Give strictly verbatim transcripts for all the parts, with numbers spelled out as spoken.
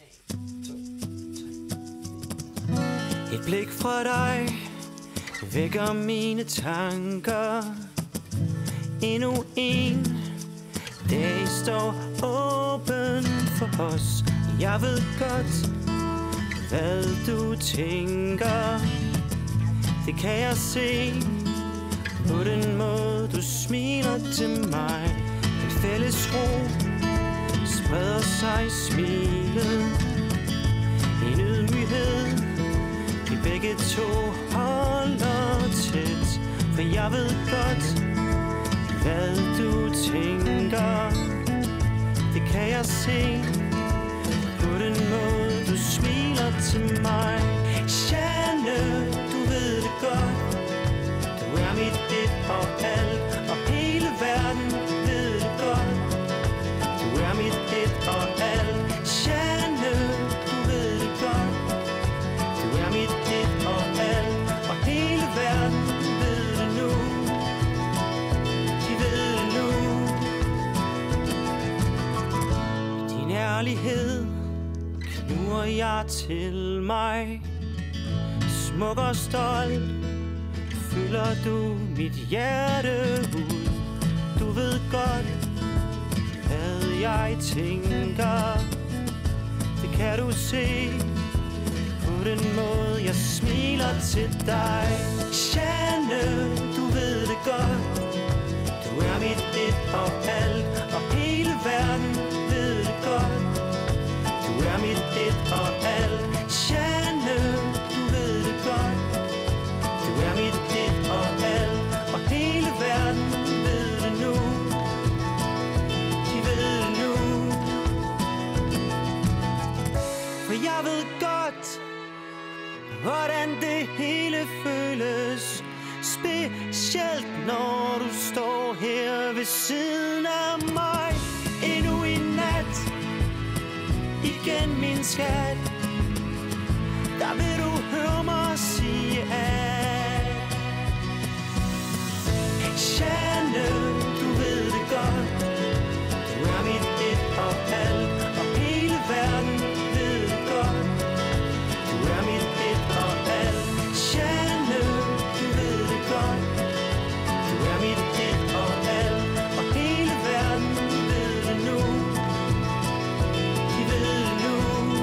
Et blik fra dig vækker mine tanker. Endnu en dag står åben for os. Jeg ved godt, hvad du tænker. Det kan jeg se på den måde, du smiler til mig. En fælles ro spreder sig i smilet. En ydmyghed, vi begge to holder tæt. For jeg ved godt, hvad du tænker. Det kan jeg se på den måde, du smiler til mig. Jeanne, du ved det godt. Du er mit et og alt, og hele verden ved det godt. Du er mit et og alt. Jeanne, du ved det godt. Du er mit et og alt, og hele verden ved det nu. De ved det nu. I din ærlighed knurrer jeg til mig. Smuk og stolt fylder du mit hjerte ud. Du ved godt, hvad jeg tænker. Det kan du se på den måde, jeg smiler til dig. Jeanne, du ved det godt. Du er mit et og alt, og hele verden ved det godt. Du er mit et og alt. Jeanne, du ved det godt. Du er mit et og alt, og hele verden ved det nu. De ved det nu. For jeg ved godt, hvordan det hele føles. Specielt når du står her ved siden af mig. Endnu en nat, igen min skat. Der vil du høre mig sige at Jeanne, du ved det godt. Du er mit et og alt, og hele verden ved det godt. Du er mit et og alt. Jeanne, du ved det godt. Du er mit et og alt, og hele verden ved det nu. De ved det nu.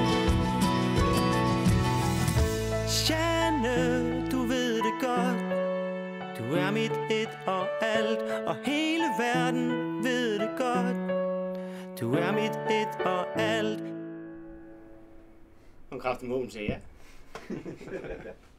Jeanne, du ved det godt. Du er mit et og alt, og hele verden ved det godt. Du er mit et og alt. Nogle kræfter må hun sige ja.